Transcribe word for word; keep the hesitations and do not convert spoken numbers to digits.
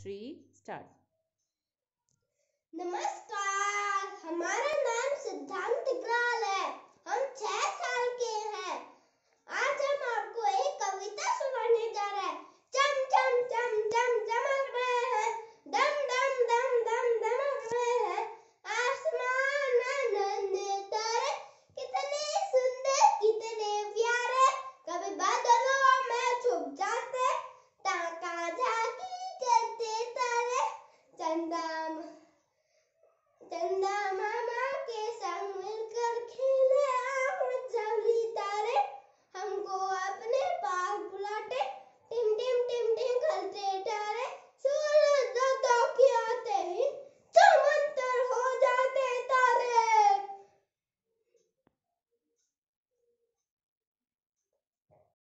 Three start. नमस्कार, हमारा नाम सिद्धांत अग्रवाल है। हम छह साल के हैं। आज हम आपको एक कविता सुनाने जा रहे हैं।